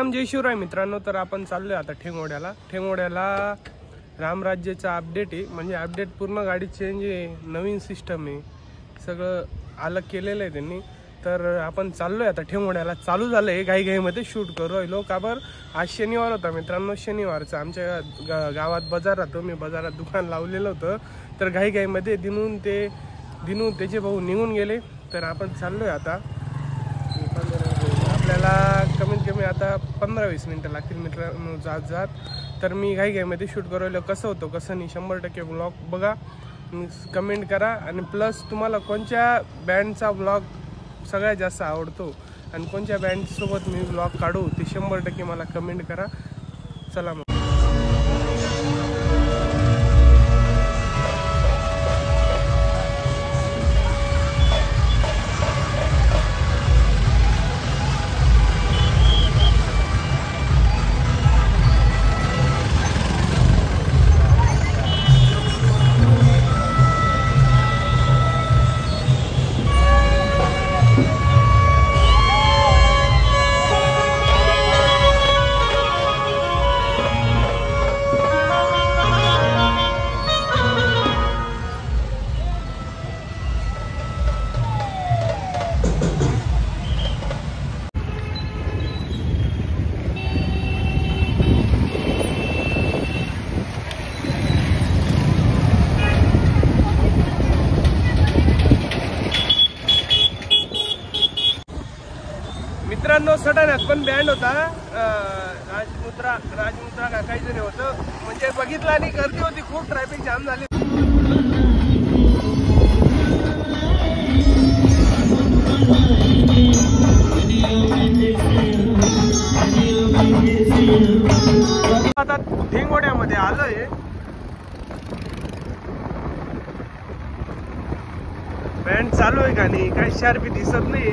राम जय शिवराय मित्रांनो। तर आपण चाललोय आता ठेंगोड्याला रामराज्याचा अपडेट आहे, म्हणजे अपडेट पूर्ण गाडी चेंज आहे, नवीन सिस्टम आहे, सगळं अलग केलेलं आहे त्यांनी। तर आपण चाललोय आता ठेंगोड्याला, चालू झालंय घाईमध्ये शूट करू राहिलो का बरं। आज शनिवार होता मित्रांनो, शनिवारचं आमच्या गावात बाजार राहतो, मी बाजारात दुकान लावलेलं होतं। तर घाईमध्ये दिनू त्याचे भाऊ निघून गेले, तर आपण चाललोय आता। आपल्याला कमीत कमी आता 15-20 मिनिटं लागतील मित्रांनो जात। तर मी घाईमध्ये शूट करवलं, कसं होतं कसं नाही 100% ब्लॉग बघा, कमेंट करा, आणि प्लस तुम्हाला कोणत्या बँडचा ब्लॉग सगळ्यात जास्त आवडतो आणि कोणत्या बँडसोबत मी ब्लॉग काढू ते 100% मला कमेंट करा। चला मग। मित्रांनो सटाण्यात पण बँड होता, राजमुद्रा का काहीतरी होतं, म्हणजे बघितलं आणि गर्दी होती खूप, ट्रॅफिक जाम झाली। आता ठेंगोड्यामध्ये आलोय, बँड चालू आहे का नाही काही शार्पी दिसत नाही।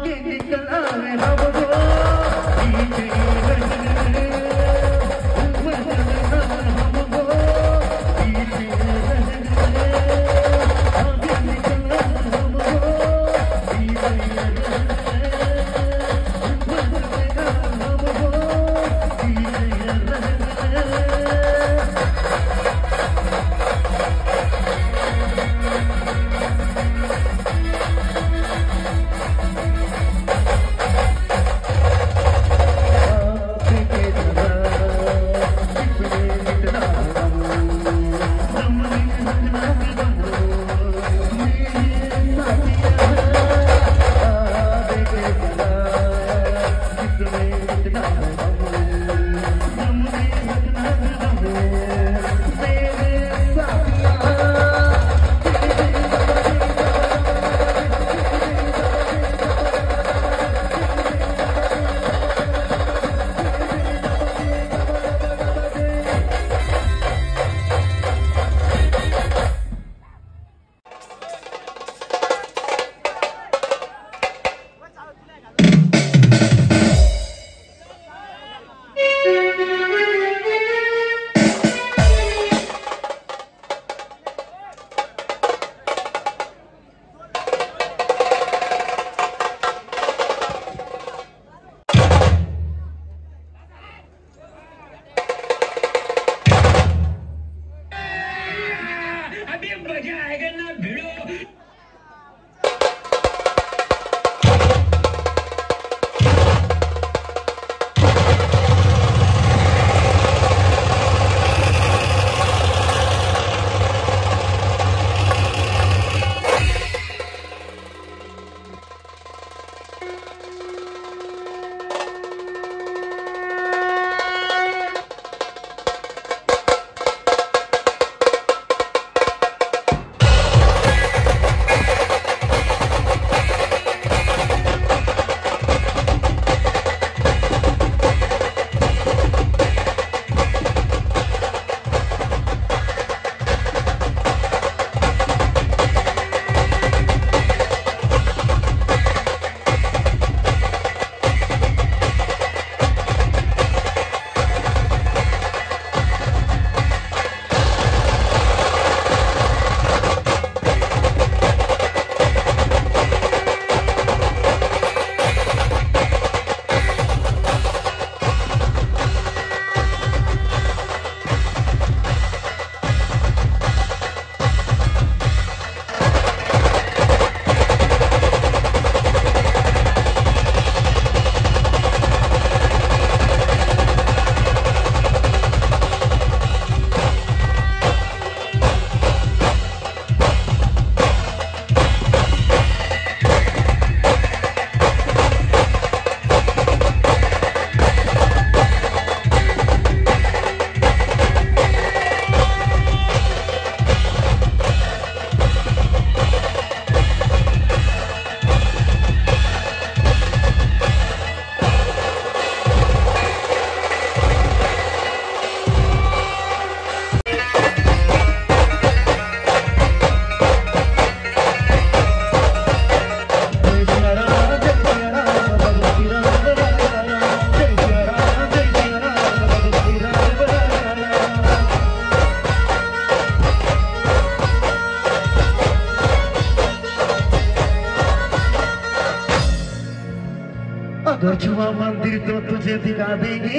अगर छुआ मंदिर तो तुझे दिखा देंगे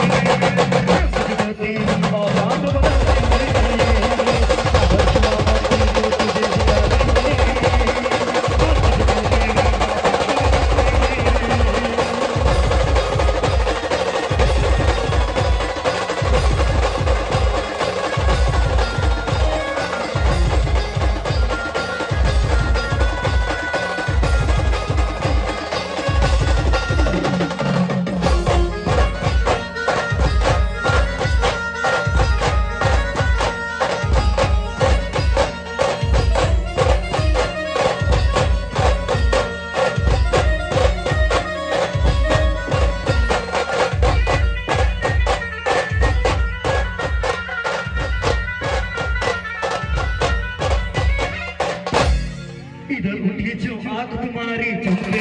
औलाद बदल देंगे। अगर छुआ मंदिर तो तुझे दिखा देंगे।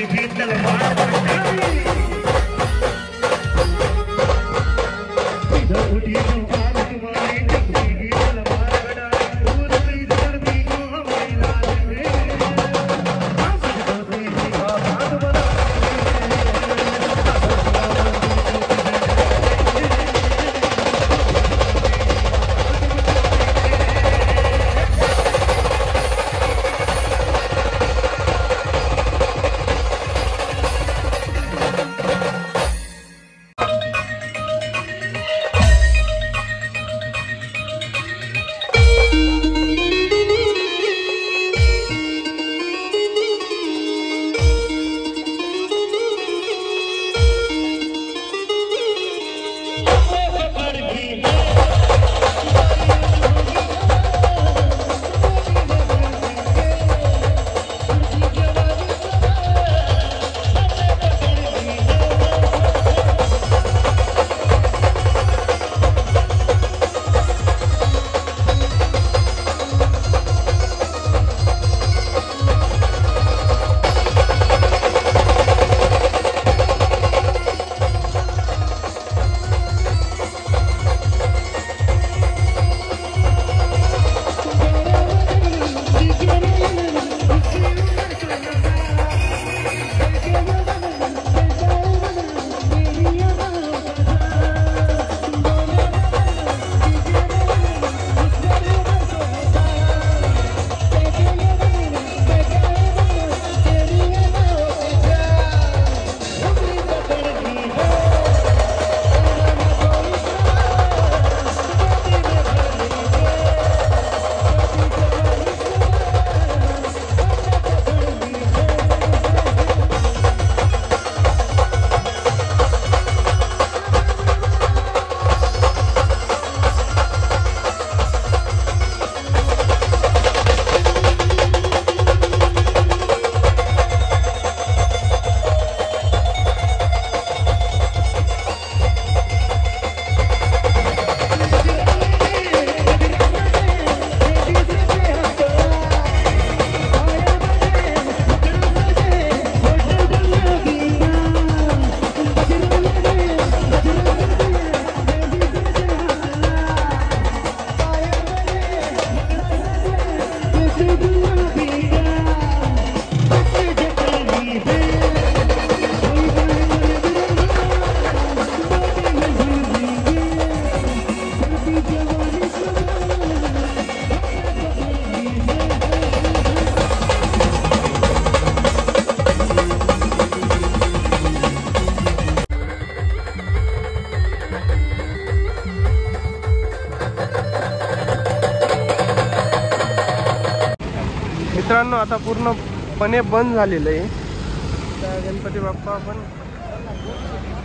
मित्रांनो आता पूर्णपणे बंद झालेलं आहे. गणपती बाप्पा आपण